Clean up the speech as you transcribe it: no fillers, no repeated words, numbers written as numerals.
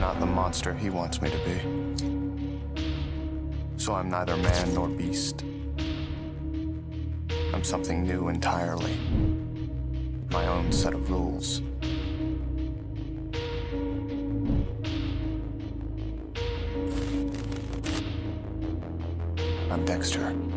not the monster he wants me to be. So I'm neither man nor beast. I'm something new entirely. My own set of rules. I'm Dexter.